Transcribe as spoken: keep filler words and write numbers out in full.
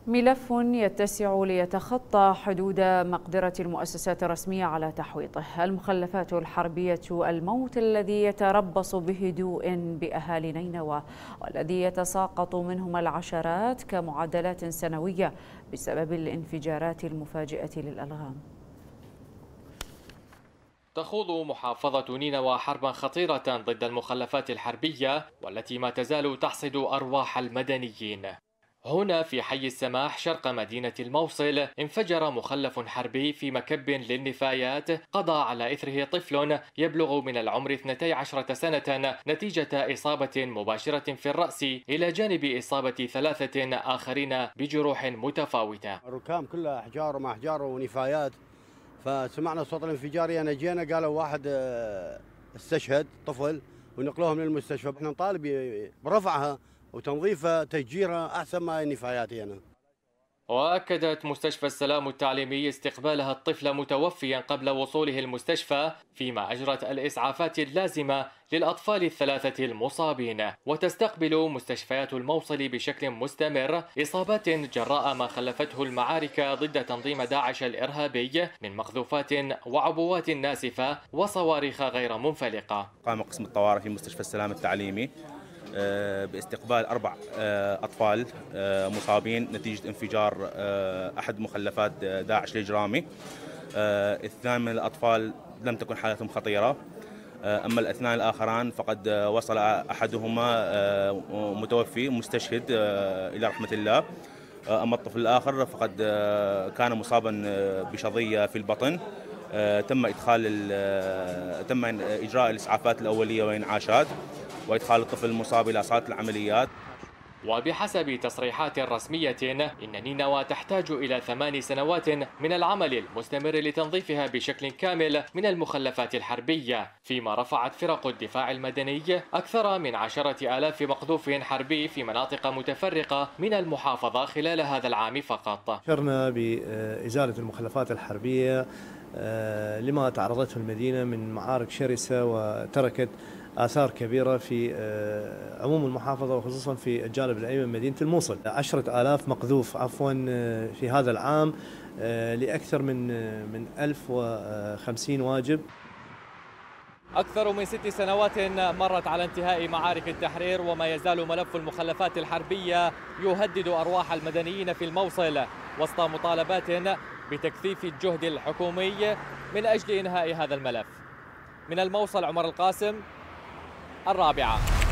ملف يتسع ليتخطى حدود مقدرة المؤسسات الرسمية على تحويطه. المخلفات الحربية، الموت الذي يتربص بهدوء بأهالي نينوى والذي يتساقط منهم العشرات كمعدلات سنوية بسبب الانفجارات المفاجئة للألغام. تخوض محافظة نينوى حربا خطيرة ضد المخلفات الحربية والتي ما تزال تحصد أرواح المدنيين. هنا في حي السماح شرق مدينة الموصل انفجر مخلف حربي في مكب للنفايات قضى على إثره طفل يبلغ من العمر اثنتي عشرة سنة نتيجة إصابة مباشرة في الرأس إلى جانب إصابة ثلاثة آخرين بجروح متفاوتة. الركام كلها أحجار وما أحجار ونفايات، فسمعنا صوت الانفجار. أنا جينا قالوا واحد استشهد طفل ونقلوه من المستشفى. احنا نطالب برفعها وتنظيفها تشجيرها أحسن ما النفايات هنا. وأكدت مستشفى السلام التعليمي استقبالها الطفل متوفيا قبل وصوله المستشفى، فيما أجرت الإسعافات اللازمة للأطفال الثلاثة المصابين. وتستقبل مستشفيات الموصل بشكل مستمر إصابات جراء ما خلفته المعارك ضد تنظيم داعش الإرهابي من مقذوفات وعبوات ناسفة وصواريخ غير منفلقة. قام قسم الطوارئ في مستشفى السلام التعليمي باستقبال أربع أطفال مصابين نتيجة انفجار أحد مخلفات داعش الإجرامي. اثنان من الأطفال لم تكن حالتهم خطيرة، أما الاثنان الآخران فقد وصل أحدهما متوفي مستشهد إلى رحمة الله، أما الطفل الآخر فقد كان مصابا بشظية في البطن. تم إدخال تم إجراء الإسعافات الأولية وإنعاشات وإدخال الطفل المصاب إلى صالة العمليات. وبحسب تصريحات رسمية إن نينوى تحتاج إلى ثمان سنوات من العمل المستمر لتنظيفها بشكل كامل من المخلفات الحربية، فيما رفعت فرق الدفاع المدني أكثر من عشرة آلاف مقذوف حربي في مناطق متفرقة من المحافظة خلال هذا العام فقط. شرنا بإزالة المخلفات الحربية لما تعرضته المدينة من معارك شرسة وتركت آثار كبيرة في عموم المحافظة وخصوصا في الجانب الأيمن مدينة الموصل. عشرة آلاف مقذوف عفوا في هذا العام لأكثر من من ألف وخمسين واجب. أكثر من ست سنوات مرت على انتهاء معارك التحرير وما يزال ملف المخلفات الحربية يهدد أرواح المدنيين في الموصل وسط مطالبات بتكثيف الجهد الحكومي من أجل إنهاء هذا الملف. من الموصل عمر القاسم، الرابعة.